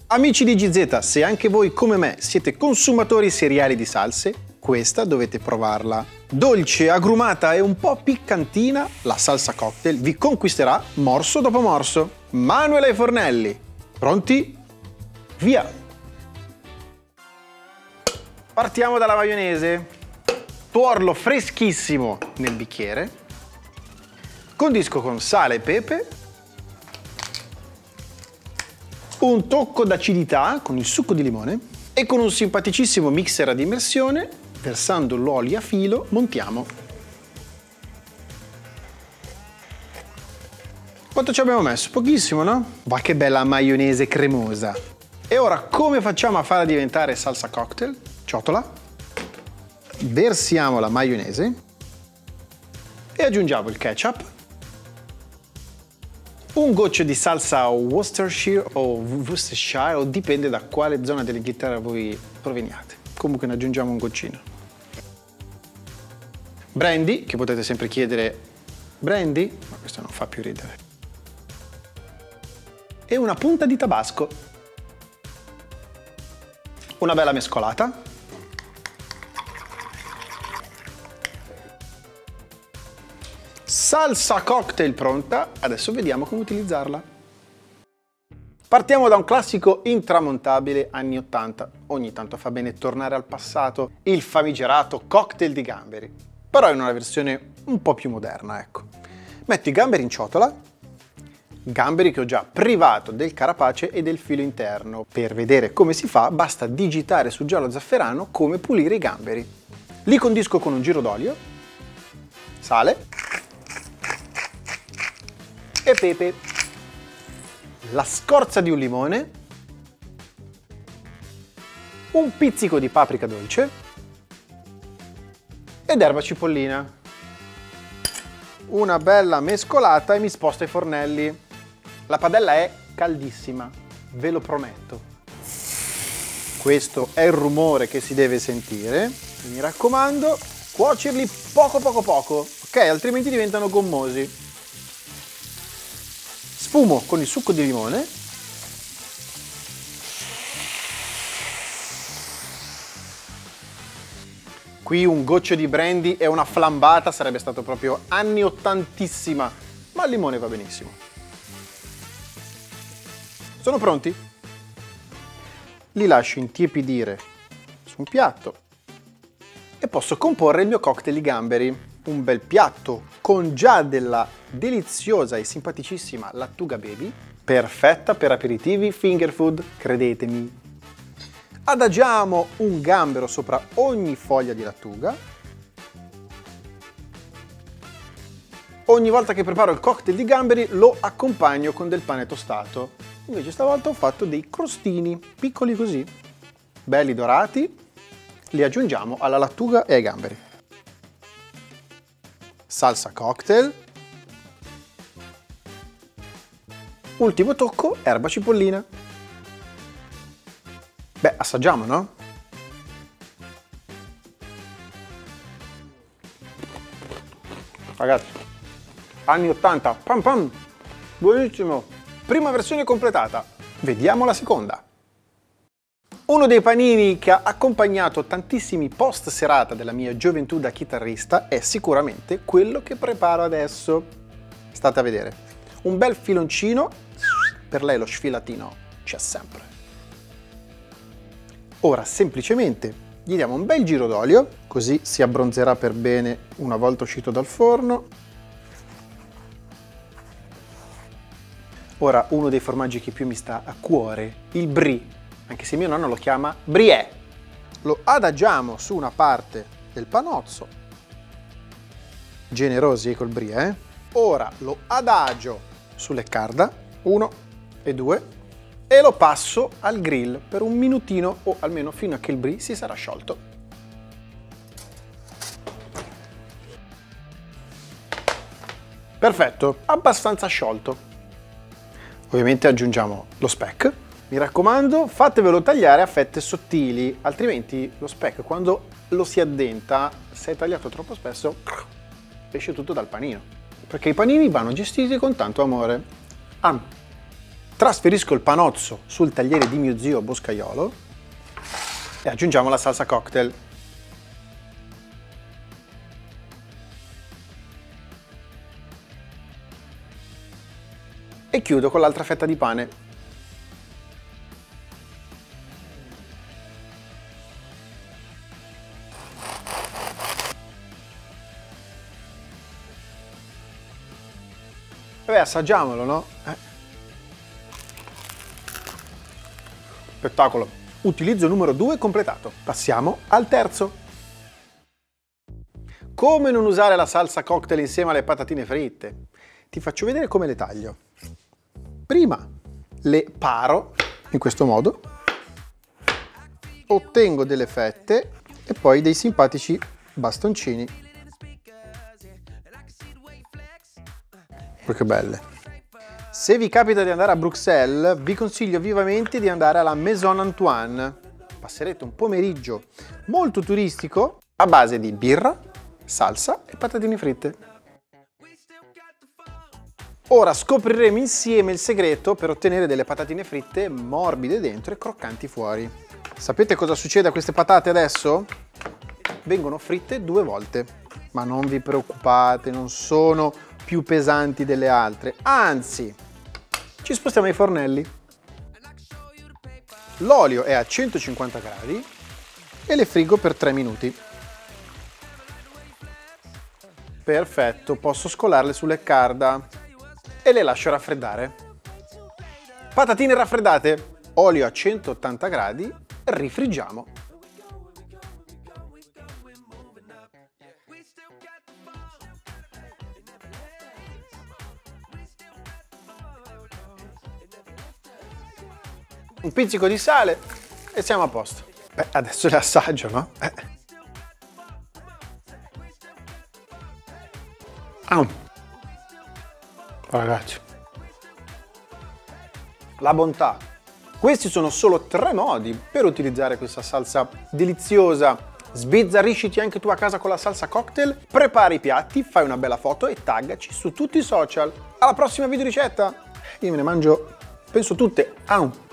Amici di GZ, se anche voi come me siete consumatori seriali di salse, questa dovete provarla. Dolce, agrumata e un po' piccantina, la salsa cocktail vi conquisterà morso dopo morso. Manuela ai fornelli, pronti? Via! Partiamo dalla maionese. Tuorlo freschissimo nel bicchiere. Condisco con sale e pepe. Un tocco d'acidità con il succo di limone e con un simpaticissimo mixer ad immersione, versando l'olio a filo, montiamo. Quanto ci abbiamo messo? Pochissimo, no? Va che bella maionese cremosa! E ora come facciamo a farla diventare salsa cocktail? Ciotola, versiamo la maionese e aggiungiamo il ketchup, un goccio di salsa Worcestershire o dipende da quale zona dell'Inghilterra voi proveniate. Comunque ne aggiungiamo un goccino. Brandy, che potete sempre chiedere brandy, ma questo non fa più ridere. E una punta di tabasco. Una bella mescolata. Salsa cocktail pronta, adesso vediamo come utilizzarla. Partiamo da un classico intramontabile anni 80. Ogni tanto fa bene tornare al passato, il famigerato cocktail di gamberi. Però in una versione un po' più moderna, ecco. Metto i gamberi in ciotola, gamberi che ho già privato del carapace e del filo interno. Per vedere come si fa basta digitare su giallo zafferano come pulire i gamberi. Li condisco con un giro d'olio, sale e pepe, la scorza di un limone, un pizzico di paprika dolce ed erba cipollina. Una bella mescolata e mi sposto ai fornelli. La padella è caldissima, ve lo prometto. Questo è il rumore che si deve sentire. Mi raccomando, cuocerli poco, ok? Altrimenti diventano gommosi. Sfumo con il succo di limone. Qui un goccio di brandy e una flambata sarebbe stato proprio anni ottantissima, ma il limone va benissimo. Sono pronti? Li lascio intiepidire su un piatto e posso comporre il mio cocktail di gamberi. Un bel piatto con già della deliziosa e simpaticissima lattuga baby, perfetta per aperitivi finger food, credetemi. Adagiamo un gambero sopra ogni foglia di lattuga. Ogni volta che preparo il cocktail di gamberi lo accompagno con del pane tostato. Invece stavolta ho fatto dei crostini, piccoli così, belli dorati, li aggiungiamo alla lattuga e ai gamberi. Salsa cocktail. Ultimo tocco, erba cipollina. Beh, assaggiamo, no? Ragazzi, anni 80, pam pam, buonissimo. Prima versione completata, vediamo la seconda. Uno dei panini che ha accompagnato tantissimi post serata della mia gioventù da chitarrista è sicuramente quello che preparo adesso. State a vedere. Un bel filoncino, per lei lo sfilatino c'è sempre. Ora semplicemente gli diamo un bel giro d'olio, così si abbronzerà per bene una volta uscito dal forno. Ora uno dei formaggi che più mi sta a cuore, il brie. Anche se mio nonno lo chiama brie. Lo adagiamo su una parte del panozzo, generosi col brie. Ora lo adagio sulle carda, 1 e 2, e lo passo al grill per un minutino o almeno fino a che il brie si sarà sciolto. Perfetto, abbastanza sciolto. Ovviamente aggiungiamo lo speck. Mi raccomando, fatevelo tagliare a fette sottili, altrimenti lo speck quando lo si addenta, se è tagliato troppo spesso, esce tutto dal panino. Perché i panini vanno gestiti con tanto amore. Trasferisco il panozzo sul tagliere di mio zio boscaiolo e aggiungiamo la salsa cocktail. E chiudo con l'altra fetta di pane. Vabbè, assaggiamolo, no? Spettacolo. Utilizzo numero 2 completato. Passiamo al terzo. Come non usare la salsa cocktail insieme alle patatine fritte? Ti faccio vedere come le taglio. Prima le paro in questo modo, ottengo delle fette e poi dei simpatici bastoncini. Che belle. Se vi capita di andare a Bruxelles, vi consiglio vivamente di andare alla Maison Antoine. Passerete un pomeriggio molto turistico a base di birra, salsa e patatine fritte. Ora scopriremo insieme il segreto per ottenere delle patatine fritte morbide dentro e croccanti fuori. Sapete cosa succede a queste patate adesso? Vengono fritte 2 volte, ma non vi preoccupate, non sono più pesanti delle altre, anzi, ci spostiamo ai fornelli. L'olio è a 150 gradi e le friggo per 3 minuti. Perfetto, posso scolarle sulle carda e le lascio raffreddare. Patatine raffreddate, olio a 180 gradi, rifriggiamo. Un pizzico di sale e siamo a posto. Beh, adesso le assaggio, no? Ragazzi, la bontà. Questi sono solo 3 modi per utilizzare questa salsa deliziosa. Sbizzarrisciti anche tu a casa con la salsa cocktail, prepari i piatti, fai una bella foto e taggaci su tutti i social. Alla prossima video ricetta! Io me ne mangio, penso tutte.